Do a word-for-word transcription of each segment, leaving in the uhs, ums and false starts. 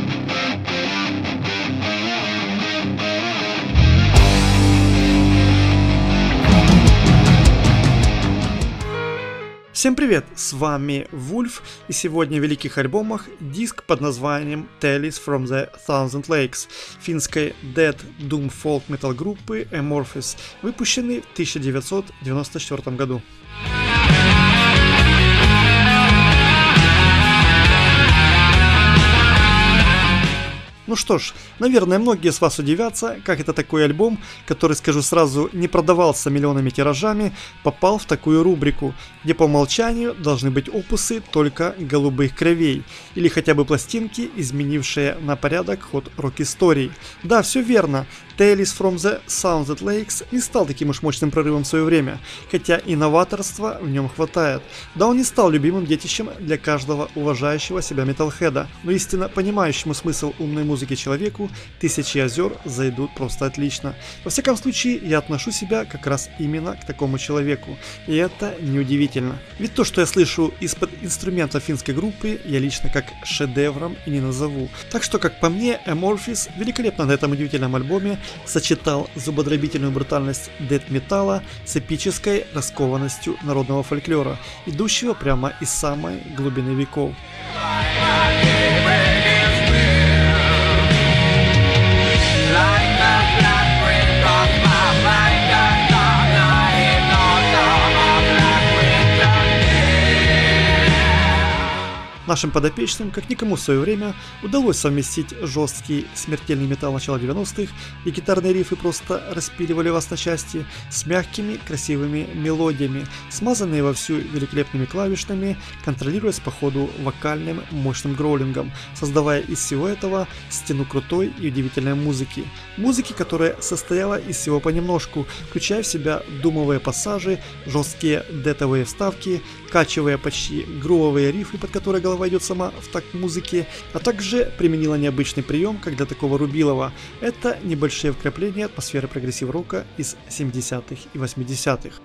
Всем привет, с вами Вульф, и сегодня в великих альбомах диск под названием Tales from the Thousand Lakes финской Death Doom Folk Metal группы Amorphis, выпущенный в тысяча девятьсот девяносто четвёртом году. Ну что ж, наверное, многие с вас удивятся, как это такой альбом, который, скажу сразу, не продавался миллионами тиражами, попал в такую рубрику, где по умолчанию должны быть опусы только голубых кровей, или хотя бы пластинки, изменившие на порядок ход рок-истории. Да, все верно, Tales from the Thousand Lakes не стал таким уж мощным прорывом в свое время, хотя и новаторства в нем хватает. Да, он не стал любимым детищем для каждого уважающего себя металлхеда, но истинно понимающему смысл умной музыки человеку «Тысячи озер» зайдут просто отлично. Во всяком случае, я отношу себя как раз именно к такому человеку, и это неудивительно. Ведь то, что я слышу из-под инструмента финской группы, я лично как шедевром и не назову. Так что, как по мне, Amorphis великолепно на этом удивительном альбоме сочетал зубодробительную брутальность дэт-металла с эпической раскованностью народного фольклора, идущего прямо из самой глубины веков. Нашим подопечным, как никому в свое время, удалось совместить жесткий смертельный металл начала девяностых, и гитарные рифы просто распиливали вас на части, с мягкими красивыми мелодиями, смазанные вовсю великолепными клавишными, контролируясь по ходу вокальным мощным гроулингом, создавая из всего этого стену крутой и удивительной музыки. Музыки, которая состояла из всего понемножку, включая в себя думовые пассажи, жесткие дэтовые вставки, качевые почти грувовые рифы, под которые голова идет сама в такт музыки, а также применила необычный прием, как для такого рубилова. Это небольшие вкрапления атмосферы прогрессив-рока из семидесятых и восьмидесятых.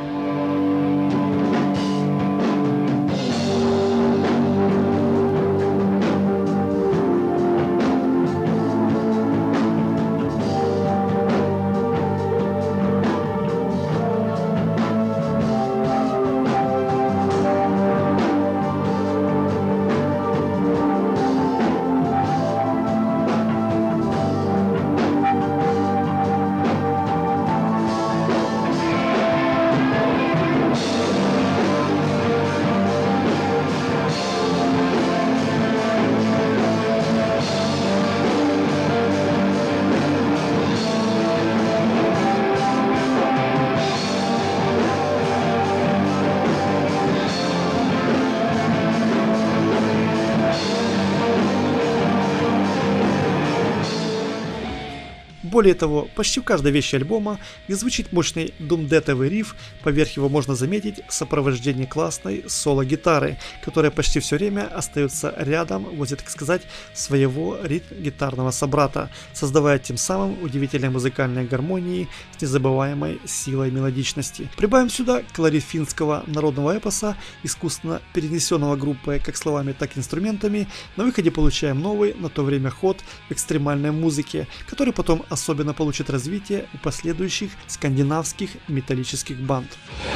Более того, почти в каждой вещи альбома, где звучит мощный дум-дэтовый риф, поверх его можно заметить сопровождение классной соло-гитары, которая почти все время остается рядом возле, так сказать, своего ритм-гитарного собрата, создавая тем самым удивительные музыкальные гармонии с незабываемой силой мелодичности. Прибавим сюда колорит финского народного эпоса, искусственно перенесенного группой как словами, так и инструментами, на выходе получаем новый на то время ход в экстремальной музыке, который потом особенно особенно получит развитие у последующих скандинавских металлических банд.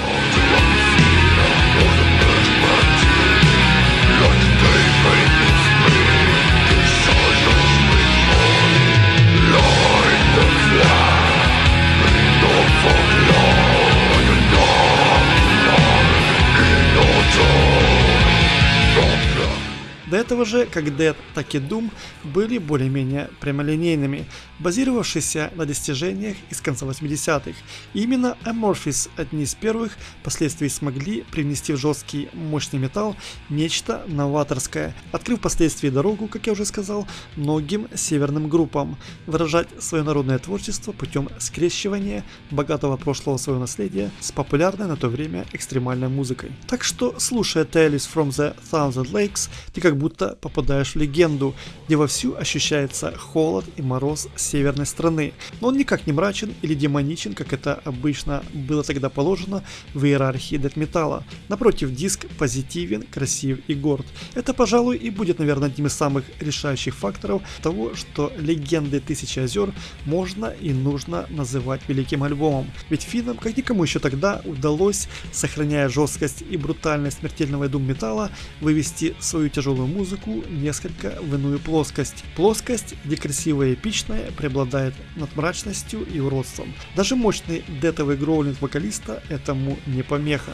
До этого же, как Death, так и Doom были более-менее прямолинейными, базировавшиеся на достижениях из конца восьмидесятых. И именно Amorphis, одни из первых, впоследствии смогли привнести в жесткий мощный металл нечто новаторское, открыв впоследствии дорогу, как я уже сказал, многим северным группам, выражать свое народное творчество путем скрещивания богатого прошлого своего наследия с популярной на то время экстремальной музыкой. Так что, слушая Tales from the Thousand Lakes, ты как будто будто попадаешь в легенду, где вовсю ощущается холод и мороз северной страны. Но он никак не мрачен или демоничен, как это обычно было тогда положено в иерархии дэт-металла. Напротив, диск позитивен, красив и горд. Это, пожалуй, и будет, наверное, одним из самых решающих факторов того, что «Легенды Тысячи озер» можно и нужно называть великим альбомом. Ведь финнам, как никому еще тогда, удалось, сохраняя жесткость и брутальность смертельного дум-металла, вывести свою тяжелую музыку несколько в иную плоскость. Плоскость, где красивое и эпичное преобладает над мрачностью и уродством. Даже мощный дэтовый гроулинг вокалиста этому не помеха.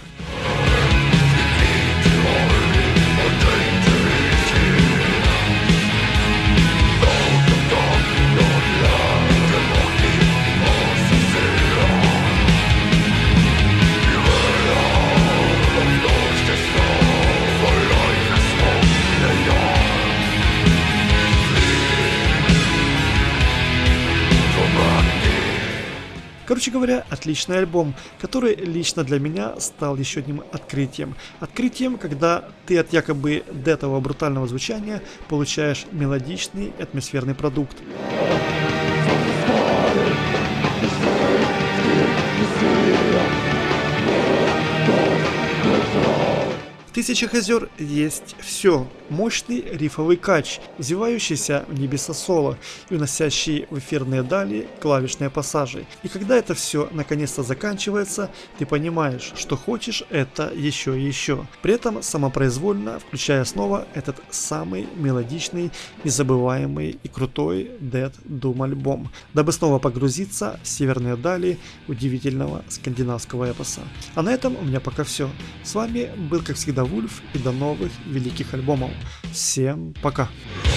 Короче говоря, отличный альбом, который лично для меня стал еще одним открытием. Открытием, когда ты от якобы дэтового брутального звучания получаешь мелодичный атмосферный продукт. В «Тысячах озер» есть все. Мощный рифовый кач, взвивающийся в небеса соло и уносящий в эфирные дали клавишные пассажи. И когда это все наконец-то заканчивается, ты понимаешь, что хочешь это еще и еще. При этом самопроизвольно включая снова этот самый мелодичный, незабываемый и крутой Dead Doom альбом, дабы снова погрузиться в северные дали удивительного скандинавского эпоса. А на этом у меня пока все. С вами был, как всегда, Вульф, и до новых великих альбомов. Всем пока!